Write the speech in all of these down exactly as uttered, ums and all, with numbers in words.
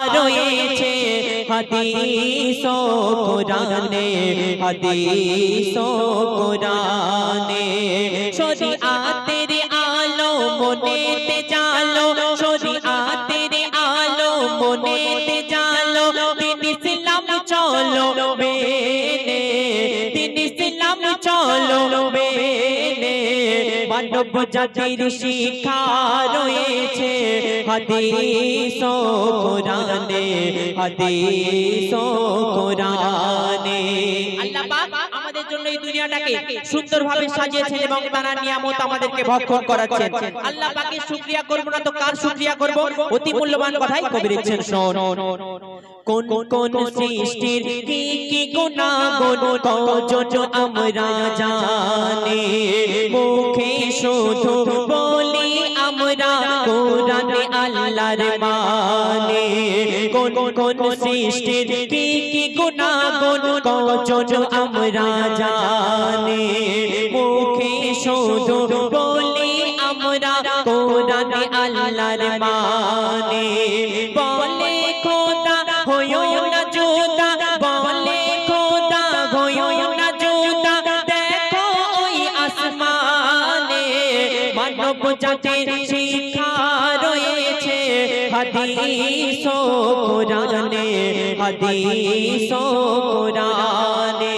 রয়েছে হাদিস ও কোরআনে, হাদিস ও কোরআনে। শরীআতের আলো মনেতে জালো, শরীআতের আলো মনেতে জালো, দিন ইসলাম চলো মেনে, দিন ইসলাম চলো মেনে। মানব জাতির শিক্ষা রয়েছে হাদিস ও কোরআনে, হাদিস ও কোরআনে। আল্লাহ পাক আমাদের জন্য এই দুনিয়াটাকে সুন্দরভাবে সাজিয়েছেন এবং তার নিয়ামত আমাদেরকে ভক্ষণ করাচ্ছেন। আল্লাহ পাকের শুকরিয়া করব না তো কার শুকরিয়া করব? অতি মূল্যবান কথাই কবি লিখছেন, শোন। কোন কোন সৃষ্টির কি কি গুনাহগুণ কজন আমরা জানি, মুখে শুধু বলি আমরা কোরআনে আল্লাহর মানে। কোন কোন সৃষ্টির কি কি গুনাহগুণ কজন আমরা জানি, মুখে শুধু বলি আমরা কোরআনে আল্লাহর মানে। বলে খোদা হইও না জুদা, বলে খোদা হইও না জুদা, দেখো ওই আসমানে। মানব জাতির শিক্ষা রয়েছে হাদিস ও কোরআনে, হাদিস ও কোরআনে।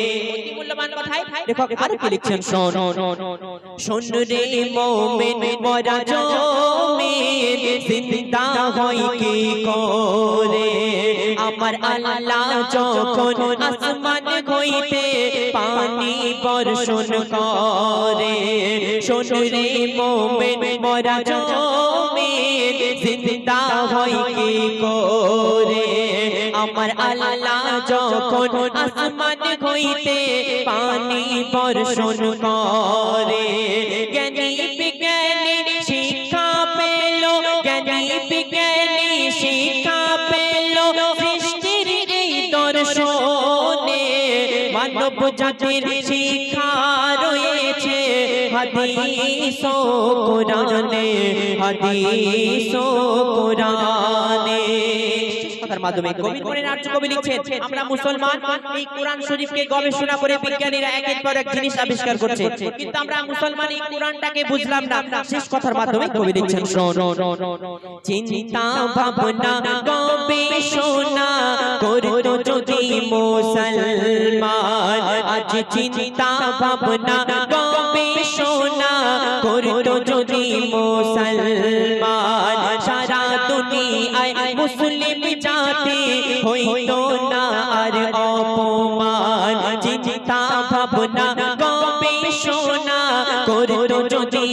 দেখো আর কি লিখছেন, শোন। শোন রে মুমিন মরা জমিন জিন্দা হয় কি করে, আমার আল্লাহ যখন আসমান হইতে পানি বর্ষণ করে। শোন রে মুমিন মরা জমিন জিন্দা হয় কি করে, আমার আল্লাহ যখন আসমান হইতে পানি বর্ষণ করে। জ্ঞানী বিজ্ঞানী শিক্ষা পেল, জ্ঞানী বিজ্ঞানী শিক্ষা পেল সৃষ্টির এই দর্শনে। মানব জাতির শিক্ষা রয়েছে হাদিস ও কোরআনে, হাদিস ও কোরআনে। কথার মাধ্যমে কবি কোরআন আর্য কবি লিখছেন, আমরা মুসলমান এই কোরআন শরীফকে গবেষণা করে বিজ্ঞানীরা একের পর এক জিনিস আবিষ্কার করছে, কিন্তু আমরা মুসলমান এই কোরআনটাকে বুঝলাম না। শেষ কথার মাধ্যমে কবি লিখছেন, শোন। চিন্তা ভাবনা গবেষণা করতো যদি মুসলমান, আজ চিন্তা ভাবনা গবেষণা করতো যদি মুসলমান, সারা দুনিয়ায় মুসলিম জাতি হইতো না আর অপমান। চিন্তা ভাবনা গবেষণা করতো যদি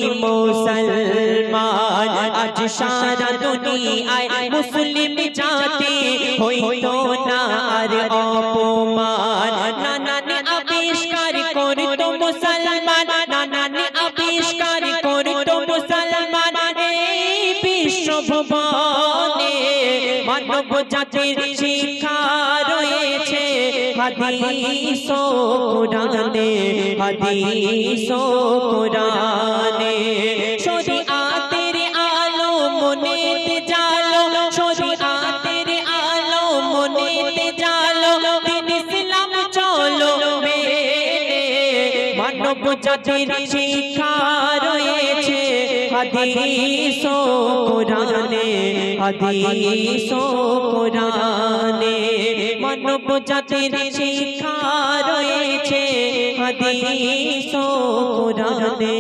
মুসলমান, আজ সারা দুনিয়ায় মুসলিম জাতি হইতো না আর অপমান। নানান আবিষ্কার করতো মুসলমান, নানান আবিষ্কার করতো মুসলমান এই বিশ্ব ভুবনে। মানব জাতির শিক্ষা রয়েছে হাদিস ও কোরআনে, হাদিস ও কোরআনে। শরীআতের আলো মনেতে জালো, শরীআতের আলো মনেতে জালো, দিন ইসলাম চলো মেনে। মানব জাতির শিক্ষা রয়েছে হাদিস ও কোরআনে, হাদিস ও কোরআনে। মানব জাতির শিক্ষা রয়েছে হাদিস ও কোরআনে,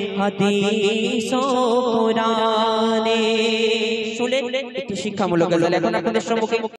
হাদিস ও কোরআনে। শুনলেন একটু শিক্ষামূলক গজল। এখন আপনাদের সম্মুখে